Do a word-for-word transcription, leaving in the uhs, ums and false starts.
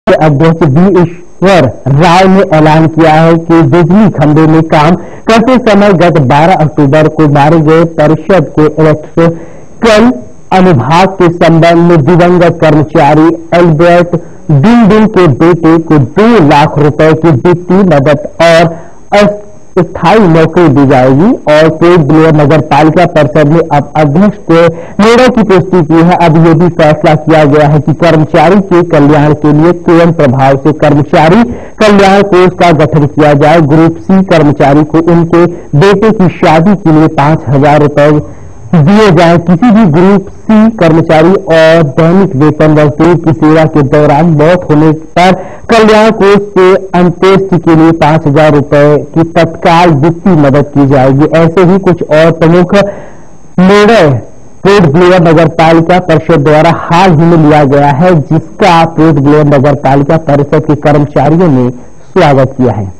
के अध्यक्ष बी ईश्वर राय ने ऐलान किया है कि बिजली खंभे में काम करते समय गत बारह अक्टूबर को मारे गए परिषद के इलेक्ट्रिकल अनुभाग के संबंध में दिवंगत कर्मचारी एल्बर्ट डिंडिन के बेटे को दो लाख रुपए की वित्तीय मदद और स्थायी नौकरी दी जाएगी। और पोर्ट ब्लेयर नगर पालिका परिषद ने अब अध्यक्ष के निर्णय की पुष्टि की है। अब यह भी फैसला किया गया है कि कर्मचारी के कल्याण के लिए तुरंत प्रभाव से कर्मचारी कल्याण कोष का गठन किया जाए। ग्रुप सी कर्मचारी को उनके बेटे की शादी के लिए पांच हजार रुपए दिए जाए। किसी भी ग्रुप सी कर्मचारी और दैनिक वेतन मजदूर की सेवा के दौरान मौत होने पर कल्याण कोष से अंत्येष्टि के लिए पांच हजार रुपए की तत्काल वित्तीय मदद की जाएगी। ऐसे ही कुछ और प्रमुख निर्णय पोर्ट ब्लेयर नगर पालिका परिषद द्वारा हाल ही में लिया गया है, जिसका पोर्ट ब्लेयर नगर पालिका परिषद के कर्मचारियों ने स्वागत किया है।